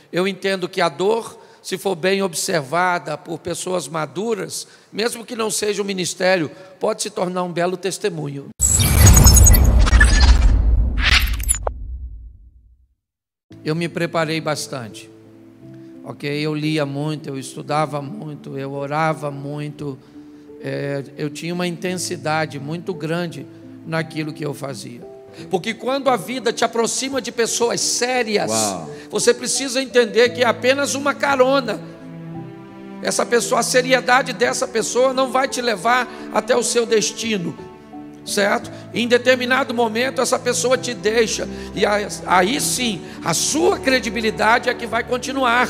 Eu entendo que a dor, se for bem observada por pessoas maduras, mesmo que não seja um ministério, pode se tornar um belo testemunho. Eu me preparei bastante, ok? Eu lia muito, eu estudava muito, eu orava muito, eu tinha uma intensidade muito grande naquilo que eu fazia. Porque quando a vida te aproxima de pessoas sérias, você precisa entender que é apenas uma carona. Essa pessoa, a seriedade dessa pessoa não vai te levar até o seu destino, certo? Em determinado momento essa pessoa te deixa, e aí sim, a sua credibilidade é que vai continuar.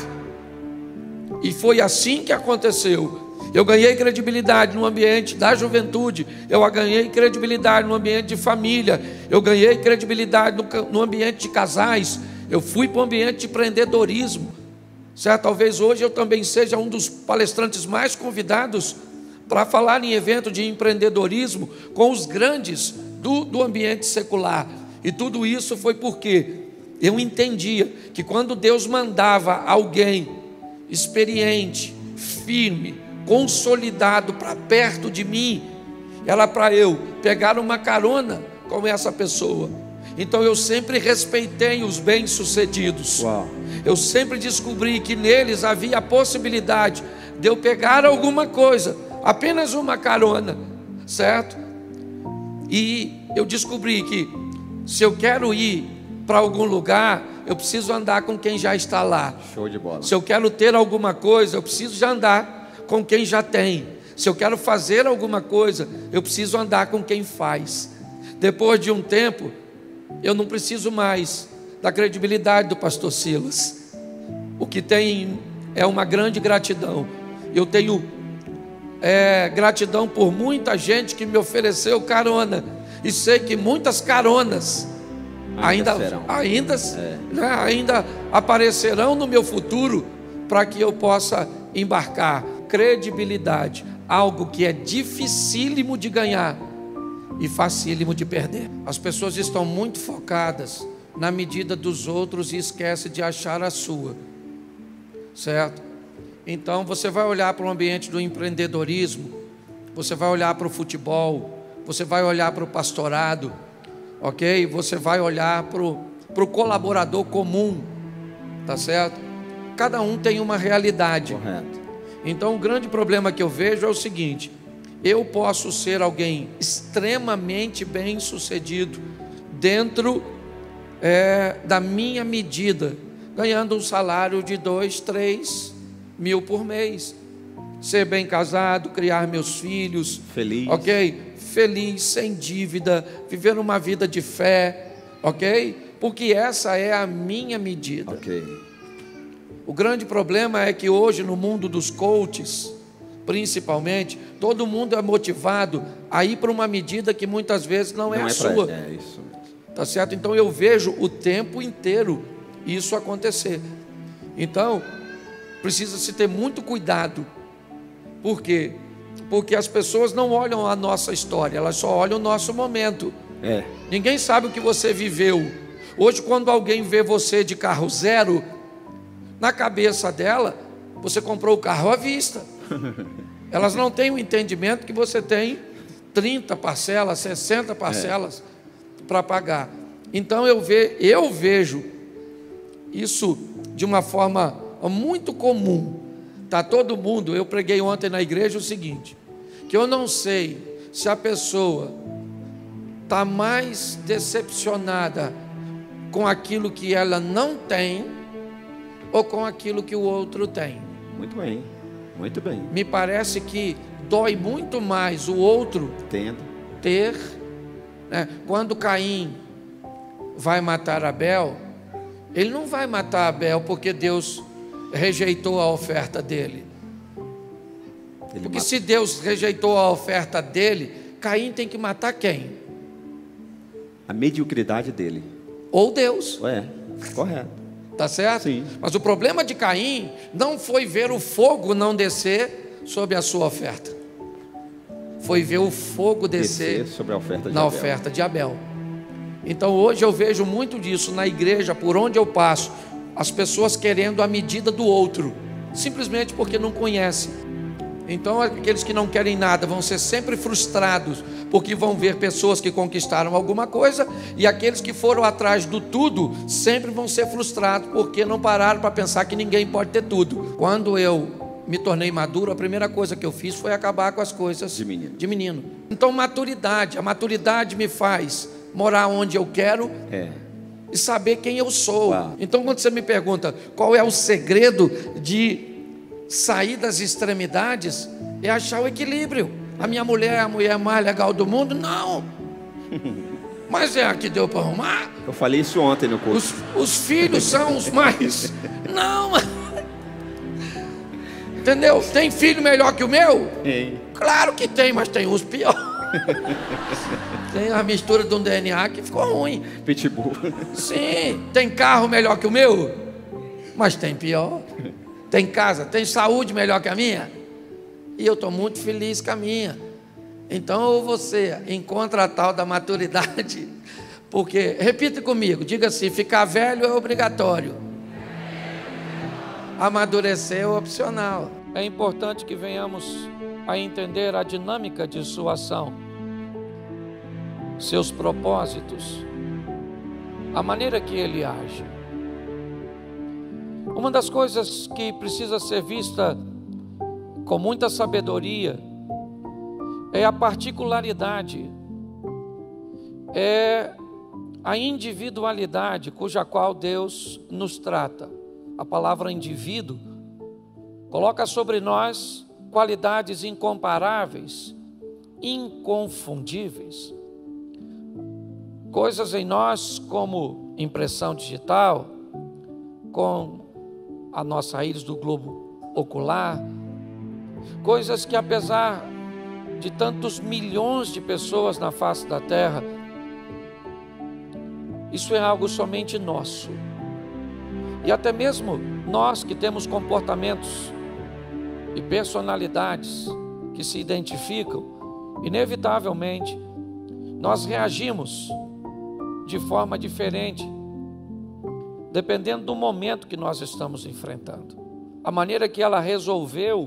E foi assim que aconteceu. Eu ganhei credibilidade no ambiente da juventude, eu ganhei credibilidade no ambiente de família, eu ganhei credibilidade no ambiente de casais, eu fui para o ambiente de empreendedorismo, certo? Talvez hoje eu também seja um dos palestrantes mais convidados para falar em evento de empreendedorismo com os grandes do ambiente secular. E tudo isso foi porque eu entendia que quando Deus mandava alguém experiente, firme, consolidado para perto de mim, era para eu pegar uma carona com essa pessoa. Então eu sempre respeitei os bem-sucedidos. Eu sempre descobri que neles havia a possibilidade de eu pegar alguma coisa, apenas uma carona, certo? E eu descobri que se eu quero ir para algum lugar, eu preciso andar com quem já está lá. Show de bola. Se eu quero ter alguma coisa, eu preciso já andar com quem já tem. Se eu quero fazer alguma coisa, eu preciso andar com quem faz. Depois de um tempo, eu não preciso mais da credibilidade do pastor Silas. O que tem é uma grande gratidão. Eu tenho gratidão por muita gente que me ofereceu carona, e sei que muitas caronas ainda aparecerão no meu futuro, para que eu possa embarcar. Credibilidade, algo que é dificílimo de ganhar e facílimo de perder. As pessoas estão muito focadas na medida dos outros e esquecem de achar a sua, certo? Então você vai olhar para o ambiente do empreendedorismo, você vai olhar para o futebol, você vai olhar para o pastorado, ok? Você vai olhar para o colaborador comum, tá certo? Cada um tem uma realidade. Correto. Então o grande problema que eu vejo é o seguinte: eu posso ser alguém extremamente bem sucedido dentro da minha medida, ganhando um salário de 2, 3 mil por mês, ser bem casado, criar meus filhos, feliz, ok? Feliz, sem dívida, viver uma vida de fé, ok? Porque essa é a minha medida. Ok. O grande problema é que hoje no mundo dos coaches, principalmente, todo mundo é motivado a ir para uma medida que muitas vezes não é a sua. É isso. Tá certo? Então eu vejo o tempo inteiro isso acontecer. Então, precisa se ter muito cuidado. Por quê? Porque as pessoas não olham a nossa história, elas só olham o nosso momento. Ninguém sabe o que você viveu. Hoje, quando alguém vê você de carro zero, na cabeça dela, você comprou o carro à vista. Elas não têm o entendimento que você tem 30 parcelas, 60 parcelas para pagar. Então eu vejo isso de uma forma muito comum. Tá todo mundo, eu preguei ontem na igreja o seguinte, que eu não sei se a pessoa está mais decepcionada com aquilo que ela não tem ou com aquilo que o outro tem. Muito bem, muito bem. Me parece que dói muito mais o outro ter, né? Quando Caim vai matar Abel, ele não vai matar Abel porque Deus rejeitou a oferta dele. Porque se Deus rejeitou a oferta dele, Caim tem que matar quem? A mediocridade dele. Ou Deus. Correto. Tá certo? Sim. Mas o problema de Caim não foi ver o fogo não descer sobre a sua oferta. Foi ver o fogo descer sobre a oferta de na Abel. oferta de Abel. Então hoje eu vejo muito disso na igreja, por onde eu passo, as pessoas querendo a medida do outro, simplesmente porque não conhecem. Então aqueles que não querem nada vão ser sempre frustrados, porque vão ver pessoas que conquistaram alguma coisa, e aqueles que foram atrás do tudo sempre vão ser frustrados, porque não pararam para pensar que ninguém pode ter tudo. Quando eu me tornei maduro, a primeira coisa que eu fiz foi acabar com as coisas de menino. Então maturidade, a maturidade me faz morar onde eu quero e saber quem eu sou. Uau. Então quando você me pergunta qual é o segredo de sair das extremidades, é achar o equilíbrio. A minha mulher é a mulher mais legal do mundo? Não. Mas é a que deu para arrumar? Eu falei isso ontem no curso. Os filhos são os mais... Não. Entendeu? Tem filho melhor que o meu? Tem. Claro que tem, mas tem uns pior. Tem a mistura de um DNA que ficou ruim. Pitbull. Sim. Tem carro melhor que o meu? Mas tem pior. Tem casa, tem saúde melhor que a minha? E eu estou muito feliz com a minha. Então, ou você encontra a tal da maturidade, porque, repita comigo, diga assim: ficar velho é obrigatório, amadurecer é opcional. É importante que venhamos a entender a dinâmica de sua ação, seus propósitos, a maneira que ele age. Uma das coisas que precisa ser vista com muita sabedoria é a particularidade, é a individualidade cuja qual Deus nos trata. A palavra indivíduo coloca sobre nós qualidades incomparáveis, inconfundíveis. Coisas em nós como impressão digital, com a nossa íris do globo ocular, coisas que, apesar de tantos milhões de pessoas na face da terra, isso é algo somente nosso. E até mesmo nós que temos comportamentos e personalidades que se identificam, inevitavelmente nós reagimos de forma diferente, dependendo do momento que nós estamos enfrentando. A maneira que ela resolveu,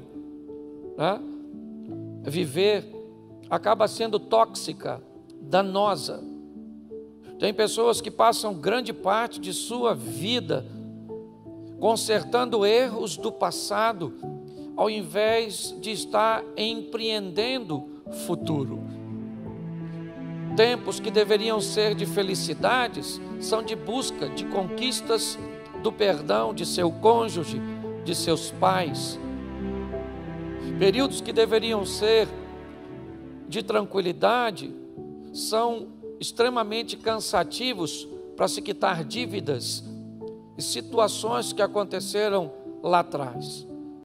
viver acaba sendo tóxica, danosa. Tem pessoas que passam grande parte de sua vida consertando erros do passado, ao invés de estar empreendendo futuro. Tempos que deveriam ser de felicidades são de busca de conquistas do perdão de seu cônjuge, de seus pais. Períodos que deveriam ser de tranquilidade são extremamente cansativos para se quitar dívidas e situações que aconteceram lá atrás.